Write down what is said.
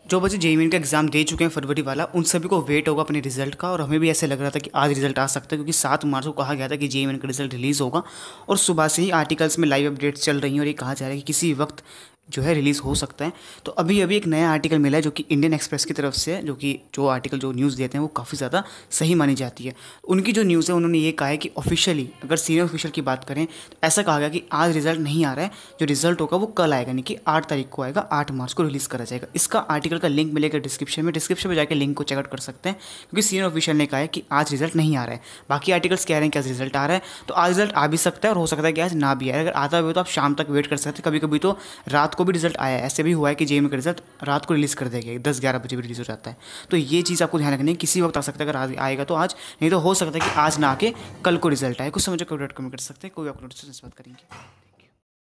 जो बच्चे JEE main का एग्ज़ाम दे चुके हैं फरवरी वाला, उन सभी को वेट होगा अपने रिजल्ट का। और हमें भी ऐसे लग रहा था कि आज रिजल्ट आ सकता है, क्योंकि 7 मार्च को कहा गया था कि जेईई मेन का रिजल्ट रिलीज़ होगा। और सुबह से ही आर्टिकल्स में लाइव अपडेट्स चल रही हैं और ये कहा जा रहा है कि किसी वक्त जो है रिलीज़ हो सकता है। तो अभी अभी एक नया आर्टिकल मिला है जो कि इंडियन एक्सप्रेस की तरफ से है, जो कि जो आर्टिकल जो न्यूज़ देते हैं वो काफ़ी ज़्यादा सही मानी जाती है। उनकी जो न्यूज़ है, उन्होंने ये कहा है कि ऑफिशियली अगर सीनियर ऑफिशियल की बात करें तो ऐसा कहा गया कि आज रिजल्ट नहीं आ रहा है, जो रिजल्ट होगा वो कल आएगा, यानी कि 8 तारीख को आएगा, 8 मार्च को रिलीज़ करा जाएगा। इसका आर्टिकल का लिंक मिलेगा डिस्क्रिप्शन में जाकर लिंक को चेकआउट कर सकते हैं, क्योंकि सीनियर ऑफिशियल ने कहा है कि आज रिजल्ट नहीं आ रहा है। बाकी आर्टिकल्स कह रहे हैं कि आज रिजल्ट आ रहा है, तो आज रिजल्ट आ भी सकता है और हो सकता है कि आज ना भी आए। अगर आता भी हो तो आप शाम तक वेट कर सकते हैं। कभी कभी तो रात को भी रिजल्ट आया है, ऐसे भी हुआ है कि जेईई का रिजल्ट रात को रिलीज़ कर देगा, 10-11 बजे भी रिलीज़ हो जाता है। तो ये चीज़ आपको ध्यान रखनी है, किसी वक्त आ सकता है। अगर आज आएगा तो आज, नहीं तो हो सकता है कि आज ना आके कल को रिजल्ट आए। कुछ समझो कमेंट कर सकते हैं, कोई आपको नोटिस बात करेंगे।